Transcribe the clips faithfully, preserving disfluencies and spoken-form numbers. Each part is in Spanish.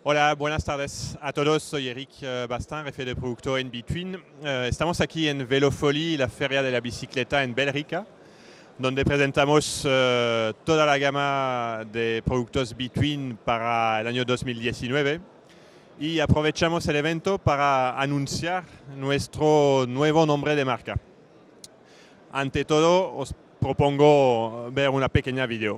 Hola, buenas tardes a todos. Soy Eric eh, Bastin, jefe de producto en Between. Eh, estamos aquí en Velofoli, la feria de la bicicleta en Bélgica, donde presentamos eh, toda la gama de productos Between para el año dos mil diecinueve y aprovechamos el evento para anunciar nuestro nuevo nombre de marca. Ante todo, os propongo ver una pequeña video.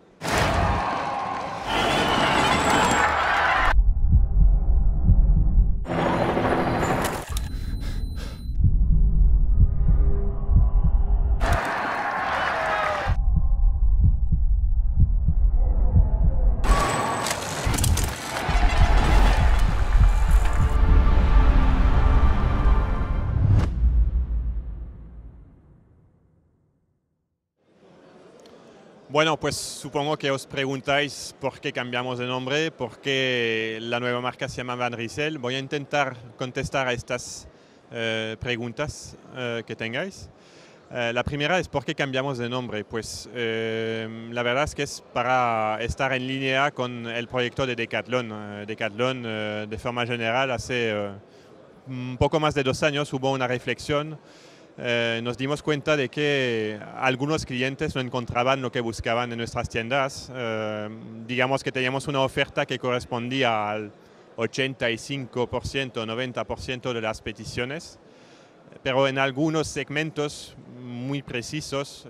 Bueno, pues supongo que os preguntáis por qué cambiamos de nombre, por qué la nueva marca se llama Van Rysel. Voy a intentar contestar a estas eh, preguntas eh, que tengáis. Eh, la primera es por qué cambiamos de nombre. Pues eh, la verdad es que es para estar en línea con el proyecto de Decathlon. Eh, Decathlon, eh, de forma general, hace eh, un poco más de dos años hubo una reflexión. Eh, nos dimos cuenta de que algunos clientes no encontraban lo que buscaban en nuestras tiendas. Eh, digamos que teníamos una oferta que correspondía al ochenta y cinco por ciento, noventa por ciento de las peticiones, pero en algunos segmentos muy precisos,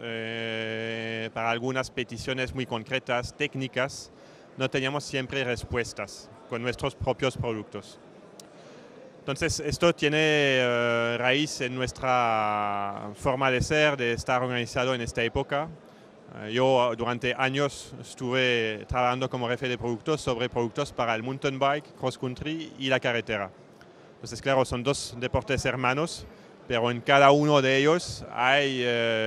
eh, para algunas peticiones muy concretas, técnicas, no teníamos siempre respuestas con nuestros propios productos. Entonces, esto tiene uh, raíz en nuestra forma de ser, de estar organizado en esta época. Uh, yo durante años estuve trabajando como jefe de productos sobre productos para el mountain bike, cross country y la carretera. Entonces, claro, son dos deportes hermanos, pero en cada uno de ellos hay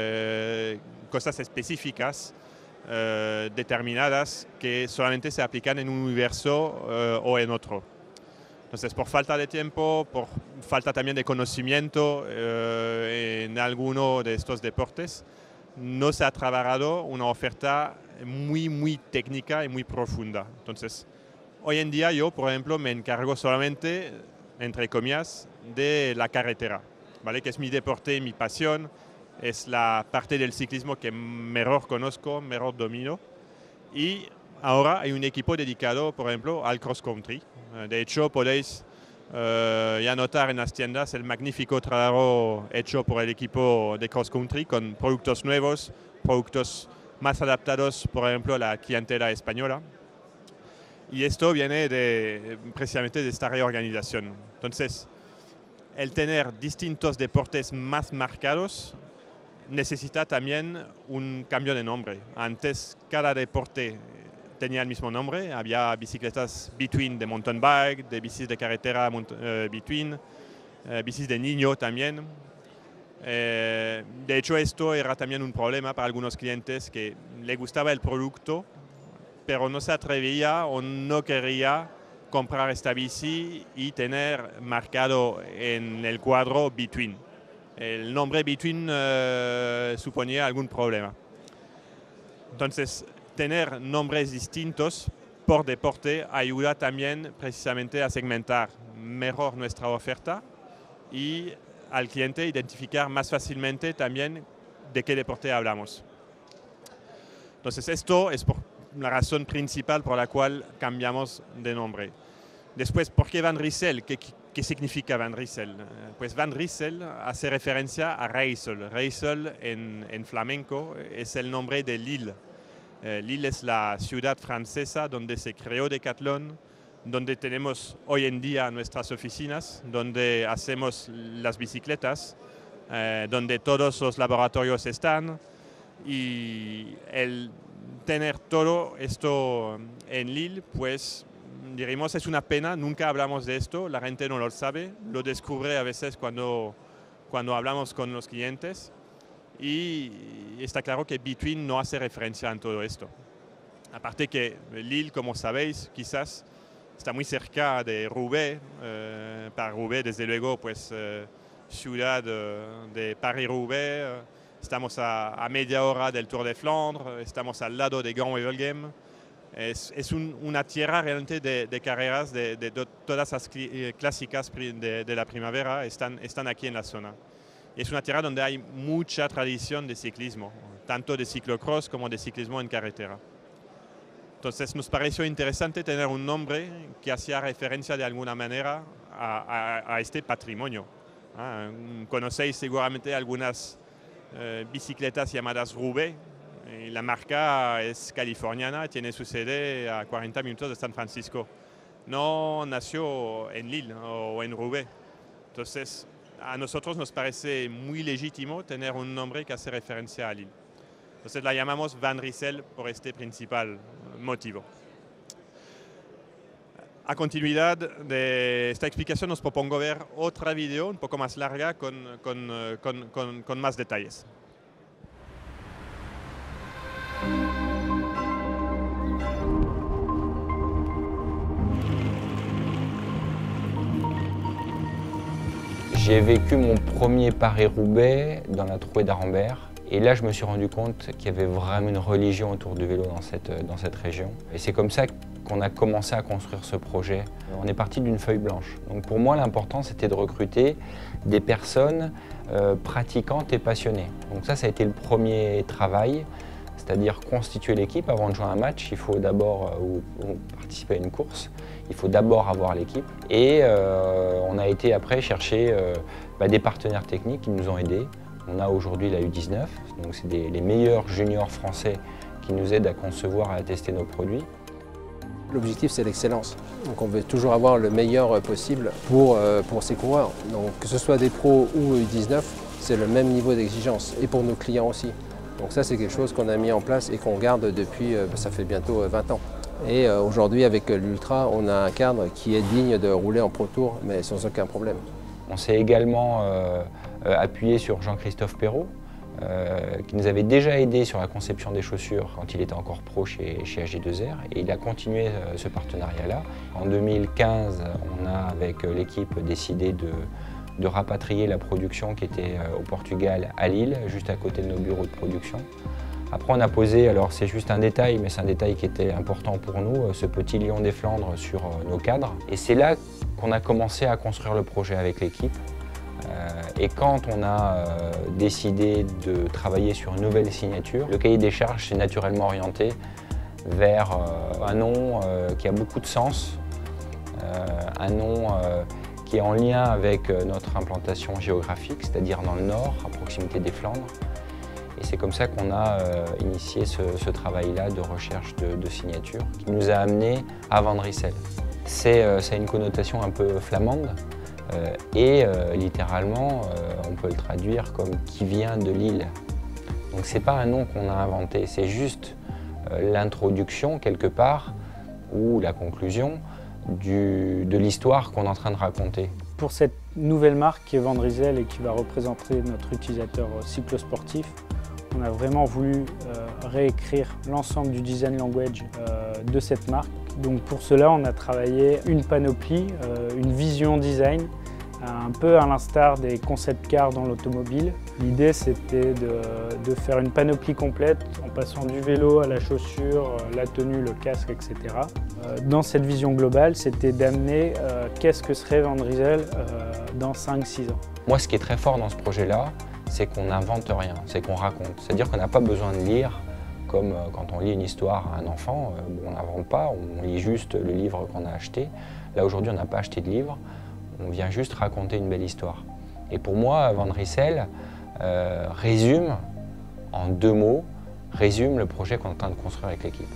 uh, cosas específicas uh, determinadas que solamente se aplican en un universo uh, o en otro. Entonces, por falta de tiempo, por falta también de conocimiento eh, en alguno de estos deportes, no se ha trabajado una oferta muy, muy técnica y muy profunda. Entonces, hoy en día yo, por ejemplo, me encargo solamente, entre comillas, de la carretera, ¿vale? Que es mi deporte, mi pasión, es la parte del ciclismo que mejor conozco, mejor domino. Y ahora hay un equipo dedicado, por ejemplo, al cross country. De hecho, podéis uh, ya notar en las tiendas el magnífico trabajo hecho por el equipo de cross country con productos nuevos, productos más adaptados, por ejemplo, a la clientela española. Y esto viene de, precisamente de esta reorganización. Entonces, el tener distintos deportes más marcados necesita también un cambio de nombre. Antes, cada deporte tenía el mismo nombre. Había bicicletas Between de mountain bike, de bicis de carretera uh, Between, uh, bicis de niño también. Eh, de hecho, esto era también un problema para algunos clientes que les gustaba el producto, pero no se atrevía o no quería comprar esta bici y tener marcado en el cuadro Between. El nombre Between uh, suponía algún problema. Entonces, tener nombres distintos por deporte ayuda también precisamente a segmentar mejor nuestra oferta y al cliente identificar más fácilmente también de qué deporte hablamos. Entonces, esto es por la razón principal por la cual cambiamos de nombre. Después, ¿por qué Van Rysel? ¿Qué, qué significa Van Rysel? Pues Van Rysel hace referencia a Rijssel. Rijssel en, en flamenco es el nombre de Lille. Eh, Lille es la ciudad francesa donde se creó Decathlon, donde tenemos hoy en día nuestras oficinas, donde hacemos las bicicletas, eh, donde todos los laboratorios están. Y el tener todo esto en Lille, pues diríamos, es una pena, nunca hablamos de esto, la gente no lo sabe, lo descubre a veces cuando, cuando hablamos con los clientes. Y está claro que Between no hace referencia en todo esto. Aparte que Lille, como sabéis, quizás está muy cerca de Roubaix. Eh, para Roubaix, desde luego, pues eh, ciudad de, de Paris-Roubaix. Eh, estamos a, a media hora del Tour de Flandres, estamos al lado de Gand-Wevelgem. Es, es un, una tierra realmente de, de carreras, de, de, de todas las clásicas de, de la primavera están, están aquí en la zona. Y es una tierra donde hay mucha tradición de ciclismo, tanto de ciclocross como de ciclismo en carretera. Entonces nos pareció interesante tener un nombre que hacía referencia de alguna manera a, a, a este patrimonio. Ah, conocéis seguramente algunas eh, bicicletas llamadas Roubaix. Y la marca es californiana, tiene su sede a cuarenta minutos de San Francisco. No nació en Lille o en Roubaix. Entonces, a nosotros nos parece muy legítimo tener un nombre que hace referencia a Lille. Entonces la llamamos Van Rysel por este principal motivo. A continuidad de esta explicación nos propongo ver otra video un poco más larga con, con, con, con, con más detalles. J'ai vécu mon premier Paris-Roubaix dans la Trouée d'Arambert. Et là, je me suis rendu compte qu'il y avait vraiment une religion autour du vélo dans cette, dans cette région. Et c'est comme ça qu'on a commencé à construire ce projet. On est parti d'une feuille blanche. Donc pour moi, l'important, c'était de recruter des personnes euh, pratiquantes et passionnées. Donc ça, ça a été le premier travail, c'est-à-dire constituer l'équipe. Avant de jouer un match, il faut d'abord, euh, ou, ou participer à une course, il faut d'abord avoir l'équipe. Et euh, on a été après chercher euh, bah, des partenaires techniques qui nous ont aidés. On a aujourd'hui la U dix-neuf, donc c'est les meilleurs juniors français qui nous aident à concevoir et à tester nos produits. L'objectif, c'est l'excellence. Donc on veut toujours avoir le meilleur possible pour, euh, pour ces coureurs. Donc que ce soit des pros ou U dix-neuf, c'est le même niveau d'exigence, et pour nos clients aussi. Donc ça, c'est quelque chose qu'on a mis en place et qu'on garde depuis, euh, ça fait bientôt vingt ans. Et euh, aujourd'hui, avec l'Ultra, on a un cadre qui est digne de rouler en Pro Tour, mais sans aucun problème. On s'est également euh, euh, appuyé sur Jean-Christophe Perrault, euh, qui nous avait déjà aidé sur la conception des chaussures quand il était encore pro chez, chez A G deux R, et il a continué euh, ce partenariat-là. En deux mille quinze, on a, avec l'équipe, décidé de, de rapatrier la production qui était euh, au Portugal à Lille, juste à côté de nos bureaux de production. Après, on a posé, alors c'est juste un détail, mais c'est un détail qui était important pour nous, ce petit lion des Flandres sur nos cadres. Et c'est là qu'on a commencé à construire le projet avec l'équipe. Et quand on a décidé de travailler sur une nouvelle signature, le cahier des charges s'est naturellement orienté vers un nom qui a beaucoup de sens, un nom qui est en lien avec notre implantation géographique, c'est-à-dire dans le nord, à proximité des Flandres. Et c'est comme ça qu'on a euh, initié ce, ce travail-là de recherche de, de signature qui nous a amené à Van Rysel. C'est, euh, ça a une connotation un peu flamande euh, et euh, littéralement, euh, on peut le traduire comme « qui vient de l'île ». Donc c'est pas un nom qu'on a inventé, c'est juste euh, l'introduction quelque part ou la conclusion du, de l'histoire qu'on est en train de raconter. Pour cette nouvelle marque qui est Van Rysel et qui va représenter notre utilisateur cyclosportif, on a vraiment voulu euh, réécrire l'ensemble du design language euh, de cette marque. Donc pour cela, on a travaillé une panoplie, euh, une vision design, un peu à l'instar des concept cars dans l'automobile. L'idée, c'était de, de faire une panoplie complète en passant du vélo à la chaussure, la tenue, le casque, et cetera. Euh, dans cette vision globale, c'était d'amener euh, qu'est-ce que serait Van Rysel euh, dans cinq six ans. Moi, ce qui est très fort dans ce projet-là, c'est qu'on n'invente rien, c'est qu'on raconte. C'est-à-dire qu'on n'a pas besoin de lire, comme quand on lit une histoire à un enfant, on n'invente pas, on lit juste le livre qu'on a acheté. Là, aujourd'hui, on n'a pas acheté de livre, on vient juste raconter une belle histoire. Et pour moi, Van Rysel euh, résume, en deux mots, résume le projet qu'on est en train de construire avec l'équipe.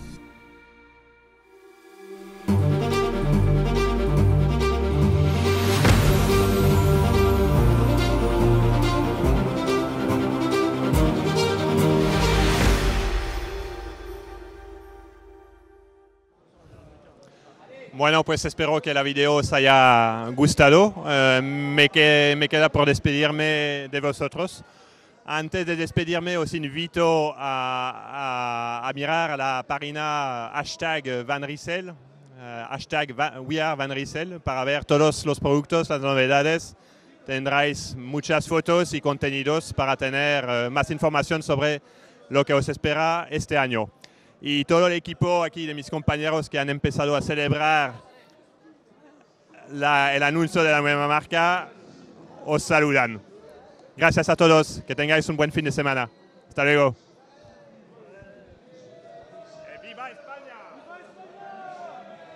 Bueno, pues espero que la video os haya gustado. Uh, me, que, me queda por despedirme de vosotros. Antes de despedirme, os invito a, a, a mirar la página hashtag Van Rysel, uh, hashtag We Are Van Rysel, para ver todos los productos, las novedades. Tendréis muchas fotos y contenidos para tener uh, más información sobre lo que os espera este año. y todo el equipo aquí de mis compañeros que han empezado a celebrar la, el anuncio de la nueva marca os saludan. Gracias a todos, que tengáis un buen fin de semana. Hasta luego. ¡Viva España!